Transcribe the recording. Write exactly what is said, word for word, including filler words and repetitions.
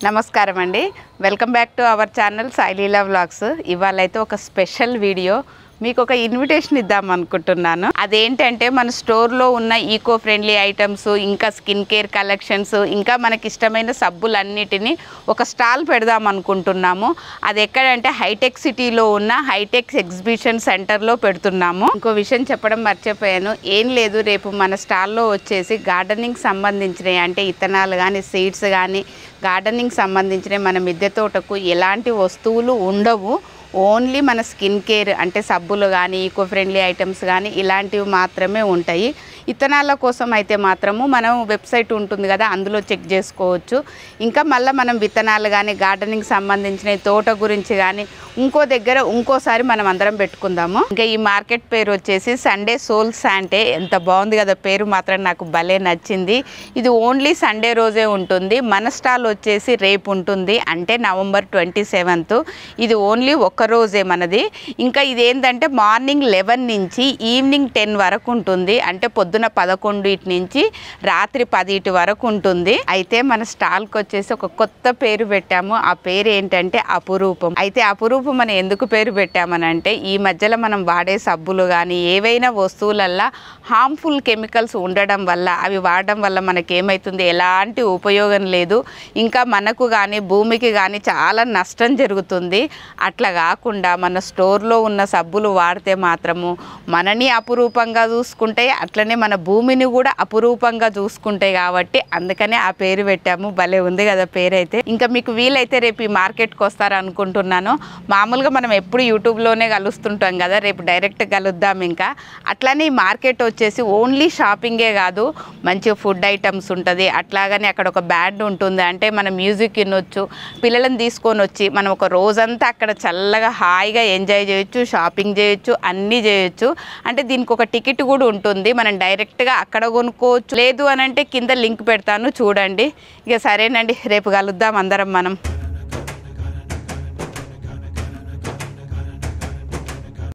నమస్కారం అండి welcome back to our channel Sailila vlogs ఇవాళైతే ఒక స్పెషల్ వీడియో మీకు ఒక ఇన్విటేషన్ ఇద్దాం అనుకుంటున్నాను అదేంటంటే మన స్టోర్లో ఉన్న ఈకో ఫ్రెండ్లీ ఐటమ్స్ ఇంకా స్కిన్ కేర్ కలెక్షన్స్ ఇంకా మనకి ఇష్టమైన సబ్బులన్నిటిని ఒక స్టాల్ పెడదాం అనుకుంటున్నాము అది ఎక్కడంటే హైటెక్ సిటీలో ఉన్న హైటెక్స్ ఎగ్జిబిషన్ సెంటర్లో పెడుతున్నాము ఇంకో విషయం చెప్పడం మర్చిపోయాను ఏం లేదు రేపు మన స్టాల్లో వచ్చేసి గార్డెనింగ్ సంబంధించినవి అంటే ఇత్తనాలు కానీ సీడ్స్ కానీ గార్డెనింగ్ సంబంధించిన మన మిద్దె తోటకు ఎలాంటి వస్తువులు ఉండవు ఓన్లీ మన స్కిన్ కేర్ అంటే సబ్బులు కానీ ఈకో ఫ్రెండ్లీ ఐటమ్స్ కానీ ఇలాంటివి మాత్రమే ఉంటాయి ఇత్తనాల కోసం అయితే మాత్రము మనం వెబ్సైట్ ఉంటుంది కదా అందులో చెక్ చేసుకోవచ్చు ఇంకా మళ్ళీ మనం విత్తనాలు కానీ గార్డెనింగ్ సంబంధించిన తోట గురించి కానీ ఇంకో దగ్గర ఇంకోసారి మనం అందరం పెట్టుకుందాము ఇంకా ఈ మార్కెట్ పేరు వచ్చేసి సండే సోల్ శాంటే ఎంత బాగుంది కదా పేరు మాత్రం నాకు భలే నచ్చింది ఇది ఓన్లీ సండే రోజే ఉంటుంది మన స్టాల్ వచ్చేసి రేపు ఉంటుంది అంటే నవంబర్ ట్వంటీ సెవెంత్ ఇది ఓన్లీ ఒక్క రోజే మనది ఇంకా ఇది ఏంటంటే మార్నింగ్ లెవెన్ నుంచి ఈవినింగ్ టెన్ వరకు ఉంటుంది అంటే పొద్దున పదకొండు ఇటు నుంచి రాత్రి పది ఇటు వరకు ఉంటుంది అయితే మన స్టాల్కి వచ్చేసి ఒక కొత్త పేరు పెట్టాము ఆ పేరు ఏంటంటే అపురూపం అయితే అపురూపం అని ఎందుకు పేరు పెట్టామని అంటే ఈ మధ్యలో మనం వాడే సబ్బులు కానీ ఏవైనా వస్తువులల్లో హార్మ్ఫుల్ కెమికల్స్ ఉండడం వల్ల అవి వాడడం వల్ల మనకి ఏమవుతుంది ఎలాంటి ఉపయోగం లేదు ఇంకా మనకు కానీ భూమికి కానీ చాలా నష్టం జరుగుతుంది అట్లా కాకుండా మన స్టోర్లో ఉన్న సబ్బులు వాడితే మాత్రము మనని అపురూపంగా చూసుకుంటాయి అట్లనే మన భూమిని కూడా అపురూపంగా చూసుకుంటాయి కాబట్టి అందుకనే ఆ పేరు పెట్టాము భలే ఉంది కదా పేరు అయితే ఇంకా మీకు వీలైతే రేపు ఈ మార్కెట్కి వస్తారు అనుకుంటున్నాను మామూలుగా మనం ఎప్పుడు యూట్యూబ్లోనే కలుస్తుంటాం కదా రేపు డైరెక్ట్ కలుద్దాం ఇంకా అట్లానే ఈ మార్కెట్ వచ్చేసి ఓన్లీ షాపింగే కాదు మంచిగా ఫుడ్ ఐటమ్స్ ఉంటుంది అట్లాగనే అక్కడ ఒక బ్యాండ్ ఉంటుంది అంటే మనం మ్యూజిక్ వినొచ్చు పిల్లలను తీసుకొని వచ్చి మనం ఒక రోజంతా అక్కడ చల్లగా హాయిగా ఎంజాయ్ చేయొచ్చు షాపింగ్ చేయొచ్చు అన్నీ చేయొచ్చు అంటే దీనికి ఒక టికెట్ కూడా ఉంటుంది మనం డైరెక్ట్గా అక్కడ కొనుక్కోవచ్చు లేదు అని అంటే కింద లింక్ పెడతాను చూడండి ఇక సరేనండి రేపు కలుద్దాం అందరం మనం